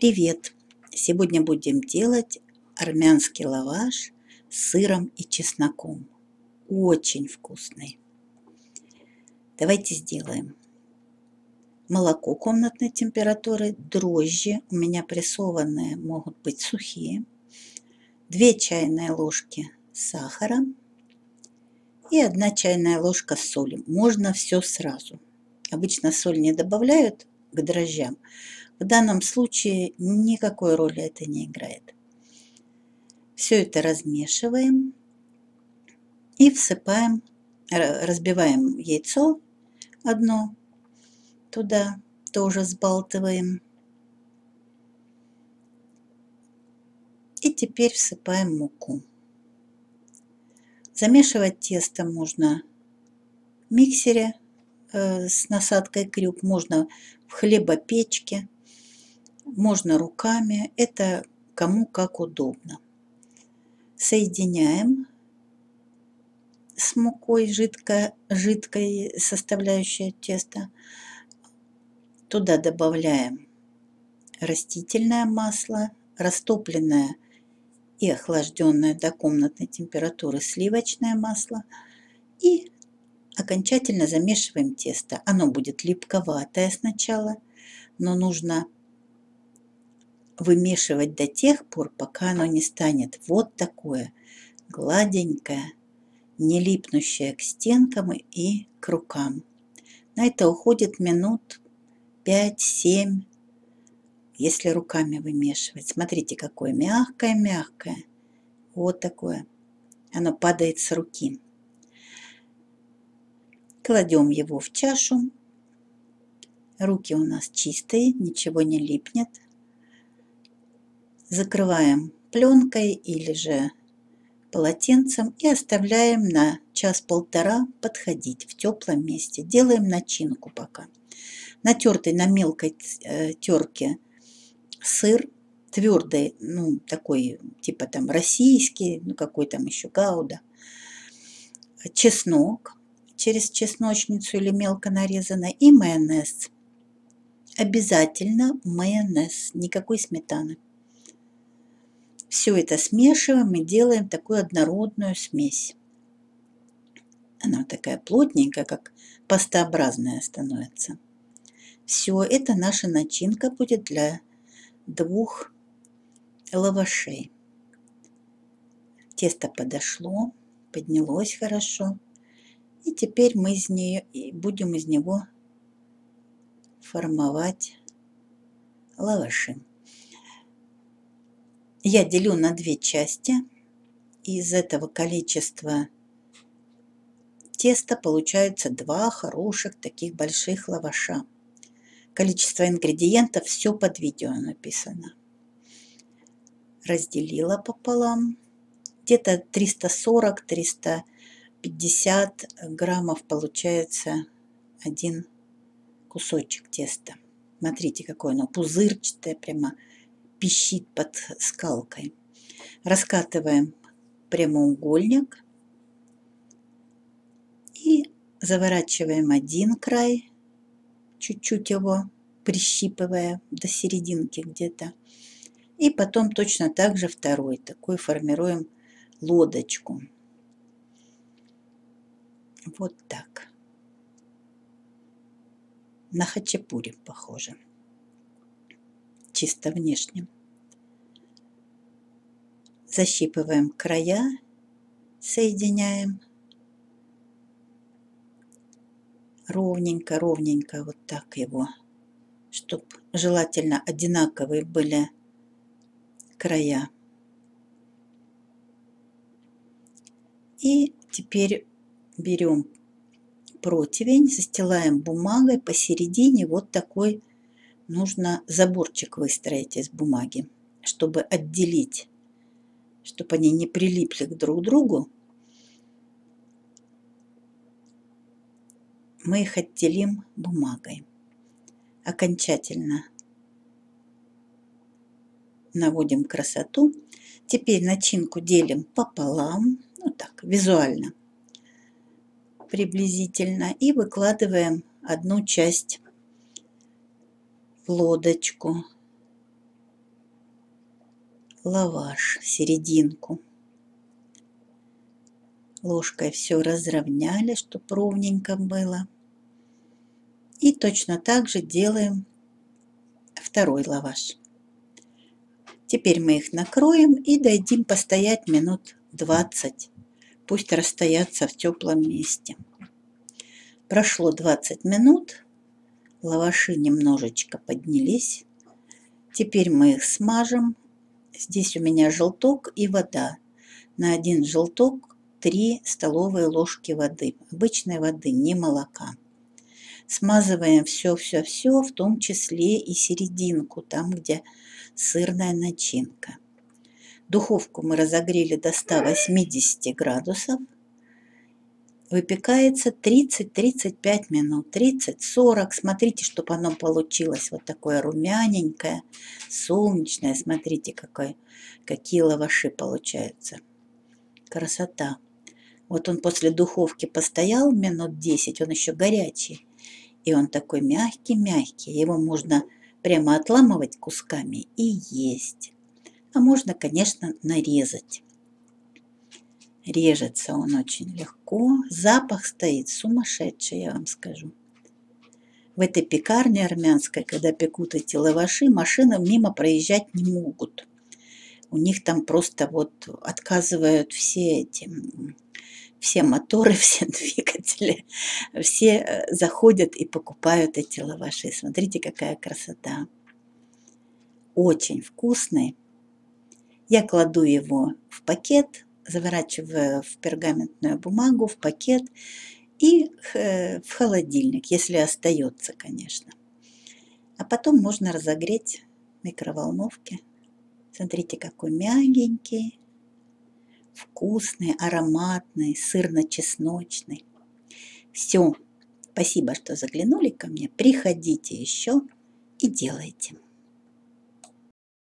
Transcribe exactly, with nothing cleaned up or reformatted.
Привет! Сегодня будем делать армянский лаваш с сыром и чесноком. Очень вкусный. Давайте сделаем. Молоко комнатной температуры, дрожжи, у меня прессованные, могут быть сухие, две чайные ложки сахара и одна чайная ложка соли. Можно все сразу. Обычно соль не добавляют к дрожжам. В данном случае никакой роли это не играет. Все это размешиваем и всыпаем, разбиваем яйцо одно, туда тоже взбалтываем. И теперь всыпаем муку. Замешивать тесто можно в миксере э, с насадкой крюк, можно в хлебопечке, можно руками, это кому как удобно. Соединяем с мукой жидкой, жидкой составляющей теста. Туда добавляем растительное масло, растопленное и охлажденное до комнатной температуры сливочное масло и окончательно замешиваем тесто. Оно будет липковатое сначала, но нужно вымешивать до тех пор, пока оно не станет вот такое гладенькое, не липнущее к стенкам и к рукам. На это уходит минут пять-семь, если руками вымешивать. Смотрите, какое мягкое-мягкое. Вот такое. Оно падает с руки. Кладем его в чашу. Руки у нас чистые, ничего не липнет. Закрываем пленкой или же полотенцем и оставляем на час-полтора подходить в теплом месте. Делаем начинку пока. Натертый на мелкой э, терке сыр, твердый, ну такой типа там российский, ну какой там еще гауда, чеснок через чесночницу или мелко нарезанный и майонез. Обязательно майонез, никакой сметаны. Все это смешиваем и делаем такую однородную смесь. Она такая плотненькая, как пастообразная становится. Все, это наша начинка будет для двух лавашей. Тесто подошло, поднялось хорошо. И теперь мы из нее, будем из него формовать лаваши. Я делю на две части. Из этого количества теста получается два хороших таких больших лаваша. Количество ингредиентов все под видео написано. Разделила пополам. Где-то триста сорок — триста пятьдесят граммов получается один кусочек теста. Смотрите, какое оно пузырчатое, прямо пищит под скалкой. Раскатываем прямоугольник и заворачиваем один край, чуть-чуть его прищипывая до серединки где-то. И потом точно так же второй. Такой формируем лодочку. Вот так. На хачапури похоже. Чисто внешне. Защипываем края, соединяем. Ровненько, ровненько вот так его, чтобы желательно одинаковые были края. И теперь берем противень, застилаем бумагой посередине. Вот такой нужно заборчик выстроить из бумаги, чтобы отделить, чтобы они не прилипли друг к другу. Мы их отделим бумагой. Окончательно наводим красоту. Теперь начинку делим пополам, ну так, визуально, приблизительно, и выкладываем одну часть в лодочку. лаваш, серединку. Ложкой все разровняли, чтобы ровненько было. И точно так же делаем второй лаваш. Теперь мы их накроем и дадим постоять минут двадцать. Пусть расстоятся в теплом месте. Прошло двадцать минут. Лаваши немножечко поднялись. Теперь мы их смажем. Здесь у меня желток и вода. На один желток три столовые ложки воды. Обычной воды, не молока. Смазываем все-все-все, в том числе и серединку, там, где сырная начинка. Духовку мы разогрели до ста восьмидесяти градусов. Выпекается тридцать-тридцать пять минут, тридцать-сорок. Смотрите, чтобы оно получилось вот такое румяненькое, солнечное. Смотрите, какой, какие лаваши получаются. Красота. Вот он после духовки постоял минут десять, он еще горячий. И он такой мягкий-мягкий. Его можно прямо отламывать кусками и есть. А можно, конечно, нарезать. Режется он очень легко. Запах стоит сумасшедший, я вам скажу. В этой пекарне армянской, когда пекут эти лаваши, машины мимо проезжать не могут. У них там просто вот отказывают все эти, все моторы, все двигатели. Все заходят и покупают эти лаваши. Смотрите, какая красота. Очень вкусный. Я кладу его в пакет, заворачиваю в пергаментную бумагу, в пакет и в холодильник, если остается, конечно. А потом можно разогреть в микроволновке. Смотрите, какой мягенький, вкусный, ароматный, сырно-чесночный. Все. Спасибо, что заглянули ко мне. Приходите еще и делайте.